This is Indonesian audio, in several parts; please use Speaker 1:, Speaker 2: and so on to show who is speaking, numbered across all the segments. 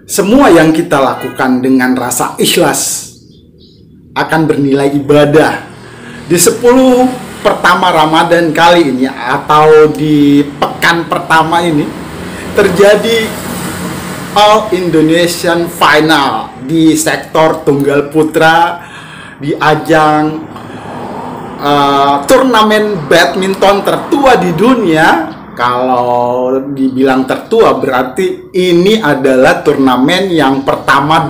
Speaker 1: Semua yang kita lakukan dengan rasa ikhlas akan bernilai ibadah. Di 10 pertama Ramadan kali ini atau di pekan pertama ini terjadi All Indonesian Final di sektor tunggal putra di ajang turnamen badminton tertua di dunia. Kalau dibilang tertua berarti ini adalah turnamen yang pertama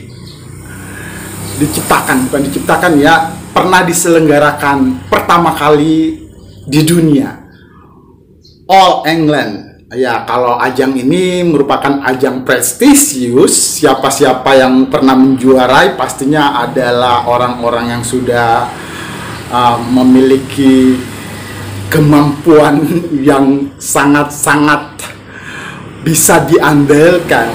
Speaker 1: diciptakan, bukan diciptakan ya, pernah diselenggarakan pertama kali di dunia. All England. Ya, kalau ajang ini merupakan ajang prestisius, siapa-siapa yang pernah menjuarai pastinya adalah orang-orang yang sudah memiliki kemampuan yang sangat-sangat bisa diandalkan.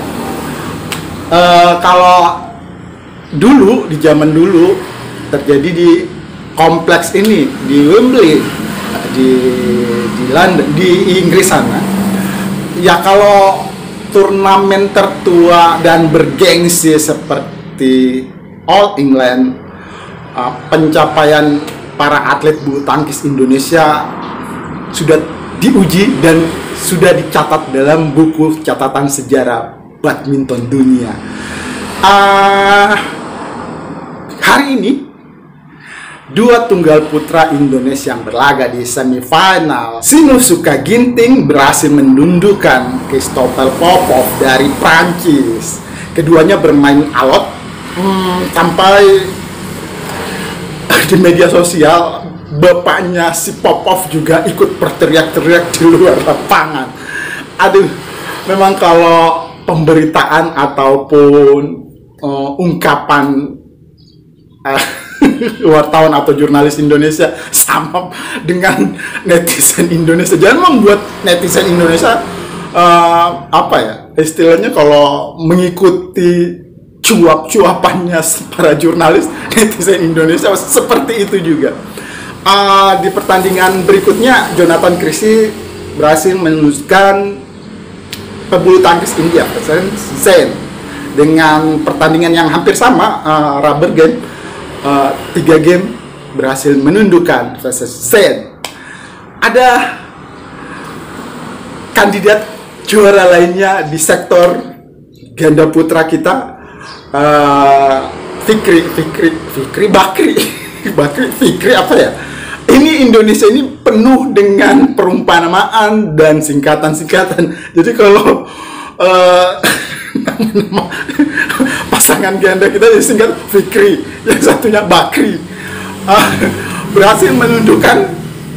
Speaker 1: Kalau dulu, di zaman dulu terjadi di kompleks ini di Wembley di London, di Inggris sana. Ya, kalau turnamen tertua dan bergengsi seperti All England, pencapaian para atlet bulu tangkis Indonesia sudah diuji dan sudah dicatat dalam buku catatan sejarah badminton dunia. Hari ini 2 tunggal putra Indonesia yang berlaga di semifinal. Sinusuka Ginting berhasil menundukkan Christopher Popov dari Prancis. Keduanya bermain alot sampai di media sosial bapaknya si Popov juga ikut berteriak-teriak di luar lapangan. Aduh, memang kalau pemberitaan ataupun ungkapan wartawan atau jurnalis Indonesia sama dengan netizen Indonesia, jangan membuat netizen Indonesia apa ya istilahnya, kalau mengikuti cuap-cuapannya para jurnalis, netizen Indonesia seperti itu juga. Di pertandingan berikutnya Jonathan Christie berhasil menunjukkan pebulu tangkis India Sen dengan pertandingan yang hampir sama, rubber game, 3 game berhasil menundukkan Sen. Ada kandidat juara lainnya di sektor ganda putra kita, Fikri apa ya? Ini Indonesia ini penuh dengan perumpamaan dan singkatan-singkatan. Jadi kalau nama pasangan ganda kita disingkat Fikri, yang satunya Bakri, berhasil menundukkan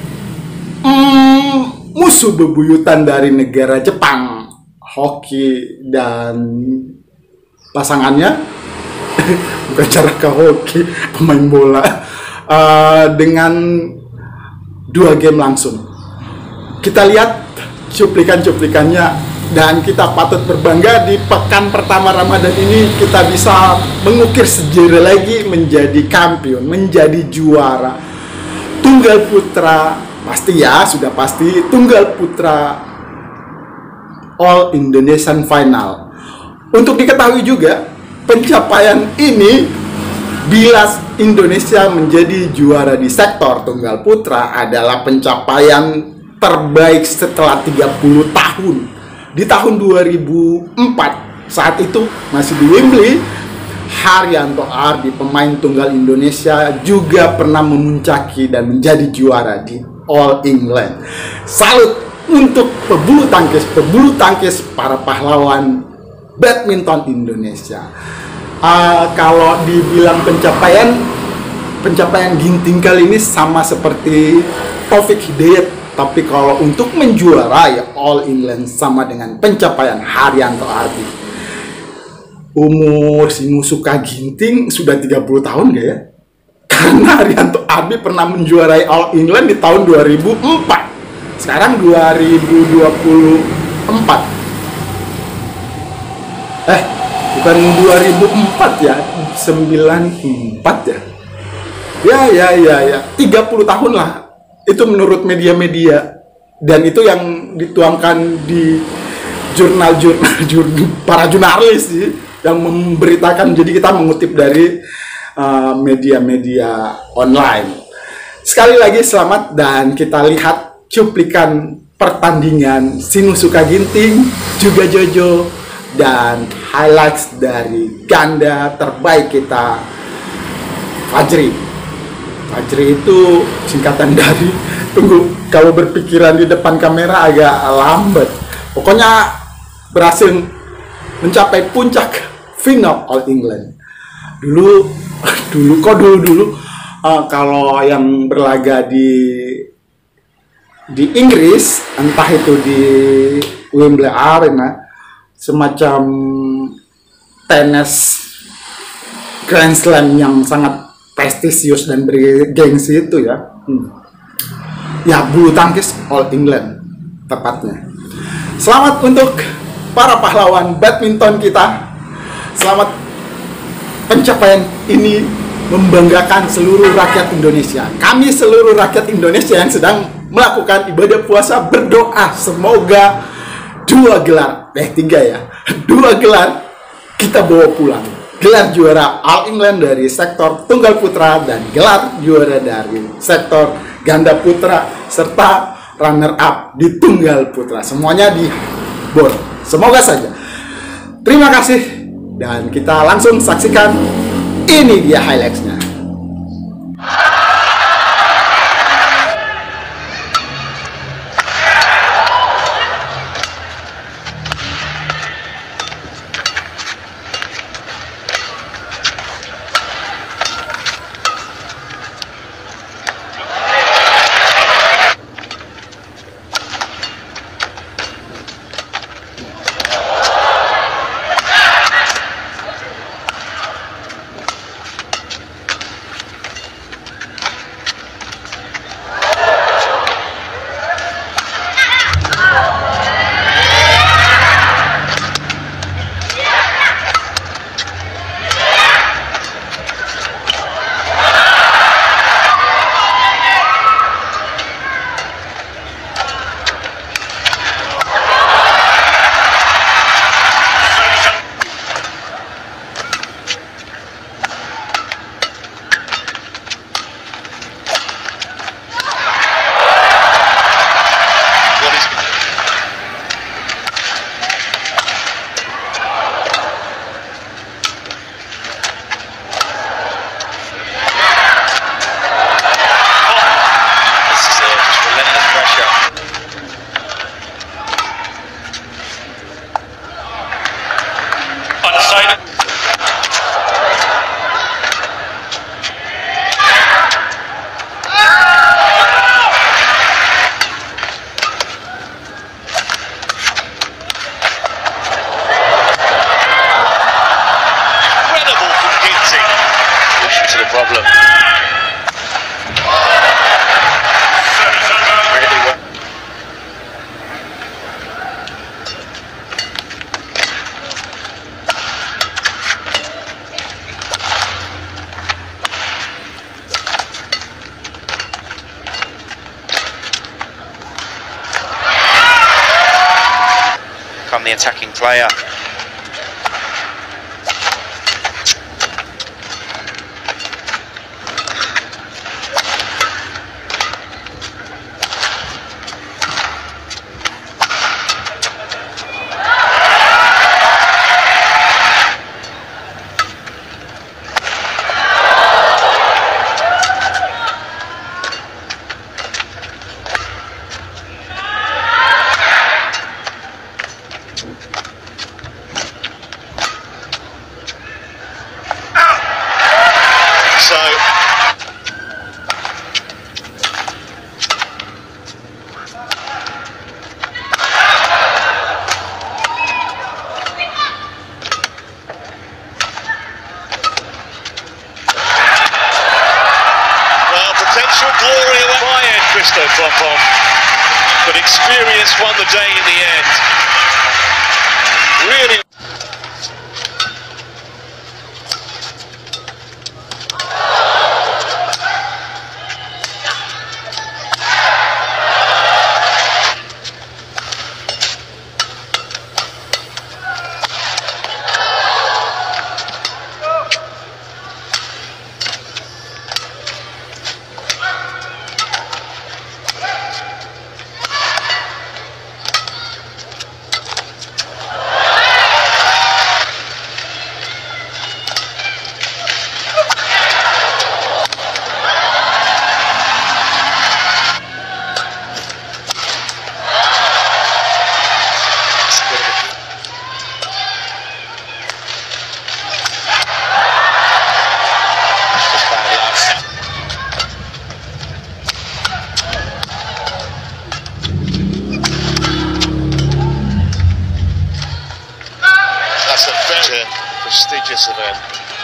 Speaker 1: musuh bebuyutan dari negara Jepang, hoki, dan pasangannya bukan cara ke hoki, pemain bola, dengan 2 game langsung. Kita lihat cuplikan-cuplikannya dan kita patut berbangga di pekan pertama Ramadan ini kita bisa mengukir sejarah lagi, menjadi kampion, menjadi juara tunggal putra. Pasti ya, sudah pasti tunggal putra All Indonesian Final. Untuk diketahui juga, pencapaian ini bila Indonesia menjadi juara di sektor tunggal putra adalah pencapaian terbaik setelah 30 tahun. Di tahun 2004, saat itu masih di Wembley, Haryanto Ardi, pemain tunggal Indonesia, juga pernah memuncaki dan menjadi juara di All England. Salut untuk pebulu tangkis para pahlawan badminton Indonesia. Kalau dibilang pencapaian Ginting kali ini sama seperti Taufik Hidayat, tapi kalau untuk menjuarai All England sama dengan pencapaian Haryanto Ardi. Umur Sinusuka Ginting sudah 30 tahun gak ya? Karena Haryanto Ardi pernah menjuarai All England di tahun 2004. Sekarang 2024. Bukan 2004 ya, 94 ya. Ya, 30 tahun lah. Itu menurut media-media. Dan itu yang dituangkan di para jurnalis sih yang memberitakan. Jadi kita mengutip dari media-media online. Sekali lagi selamat, dan kita lihat cuplikan pertandingan Sinusuka Ginting juga Jojo dan highlights dari ganda terbaik kita, Fajri. Fajri itu singkatan dari, tunggu, kalau berpikiran di depan kamera agak lambat. Pokoknya berhasil mencapai puncak final All England. Dulu kalau yang berlaga di Inggris, entah itu di Wembley Arena, semacam tenis Grand Slam yang sangat prestisius dan bergengsi itu ya. Ya, bulu tangkis All England tepatnya. Selamat untuk para pahlawan badminton kita. Selamat, pencapaian ini membanggakan seluruh rakyat Indonesia. Kami seluruh rakyat Indonesia yang sedang melakukan ibadah puasa berdoa semoga 2 gelar kita bawa pulang. Gelar juara All England dari sektor tunggal putra dan gelar juara dari sektor ganda putra serta runner up di tunggal putra. Semuanya di bor. Semoga saja. Terima kasih, dan kita langsung saksikan. Ini dia highlights-nya.
Speaker 2: Problem. Come the attacking player. Potential glory of Bayern, Christo Klopov, but experience won the day in the end. Really. Prestigious event.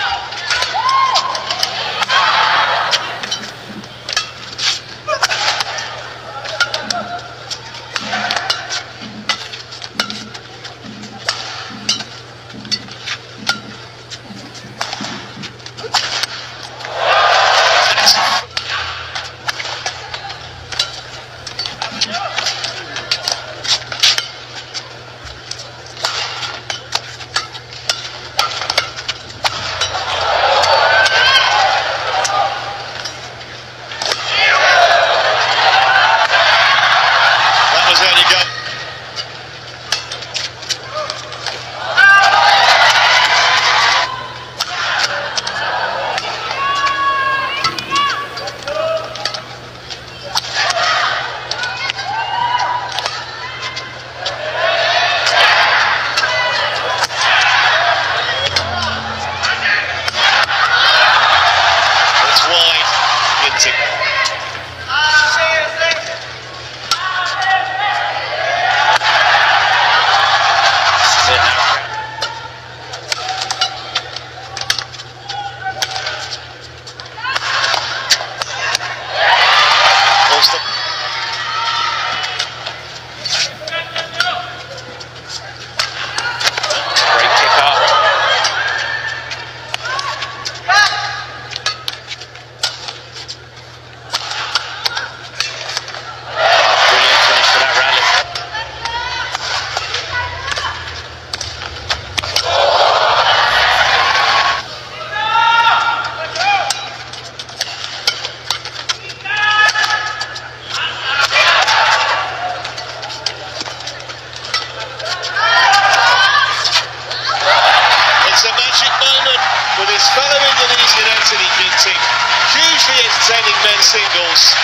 Speaker 2: Men's singles.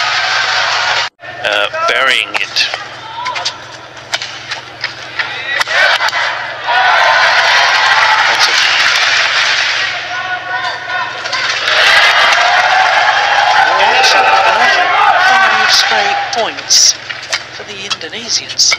Speaker 3: Burying it. Five straight points for the Indonesians.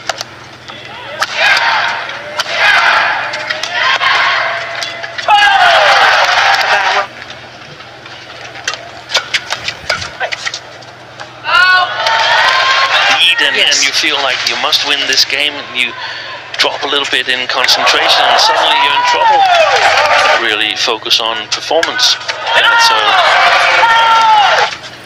Speaker 3: And you feel like you must win this game, and you drop a little bit in concentration, and suddenly you're in trouble. Really focus on performance. And so